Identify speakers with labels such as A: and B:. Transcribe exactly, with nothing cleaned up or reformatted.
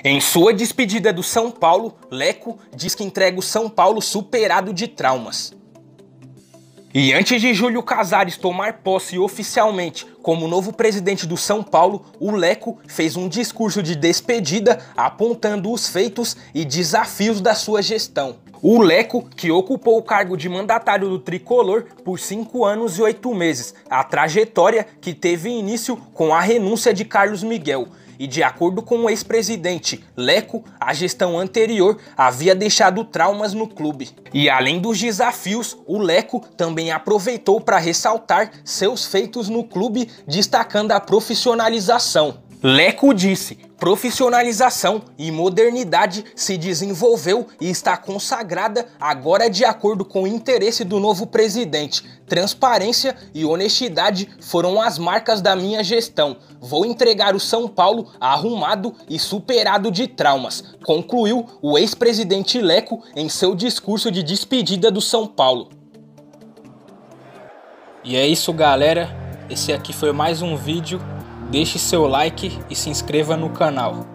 A: Em sua despedida do São Paulo, Leco diz que entrega o São Paulo superado de traumas. E antes de Júlio Casares tomar posse oficialmente como novo presidente do São Paulo, o Leco fez um discurso de despedida apontando os feitos e desafios da sua gestão. O Leco, que ocupou o cargo de mandatário do Tricolor por cinco anos e oito meses, a trajetória que teve início com a renúncia de Carlos Miguel. E de acordo com o ex-presidente Leco, a gestão anterior havia deixado traumas no clube. E além dos desafios, o Leco também aproveitou para ressaltar seus feitos no clube, destacando a profissionalização. Leco disse: profissionalização e modernidade se desenvolveu e está consagrada agora de acordo com o interesse do novo presidente. Transparência e honestidade foram as marcas da minha gestão. Vou entregar o São Paulo arrumado e superado de traumas, concluiu o ex-presidente Leco em seu discurso de despedida do São Paulo.
B: E é isso, galera. Esse aqui foi mais um vídeo. Deixe seu like e se inscreva no canal.